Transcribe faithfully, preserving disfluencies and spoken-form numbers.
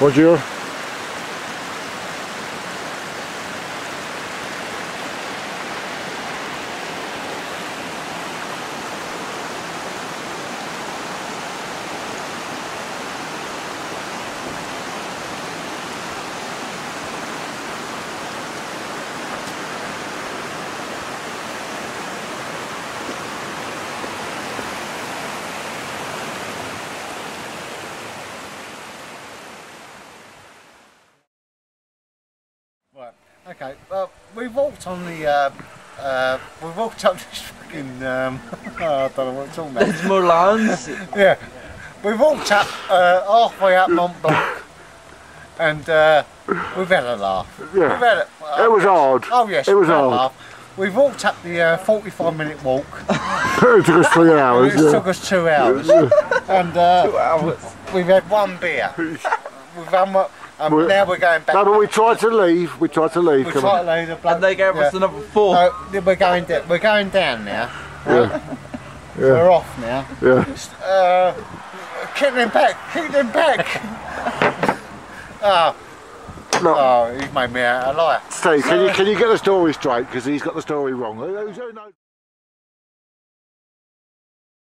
Roger. Right, okay, well, we walked on the, uh, uh, we walked up this fucking, um, oh, I don't know what it's talking about. There's Moulins. Yeah, we walked up, uh, halfway up Mont Blanc, and, uh, we've had a laugh. Yeah, We've had a, uh, it was hard. Oh yes, it was we've had a hard. laugh. We've walked up the uh, forty-five minute walk. It took us three hours. It yeah. took us two hours. and, uh, Two hours. we've had one beer. We've had one, um, We're- now we're going back. No, but we tried to leave. We tried to leave. We come tried on. to leave the bloke. And they gave yeah. us another four. Uh, we're going down. We're going down now. Right? Yeah. We're off now. Yeah. Uh, kick them back. Kick them back. oh, Look, oh, he's made me out a liar. Steve, can you can you get the story straight? Because he's got the story wrong. Who- who knows?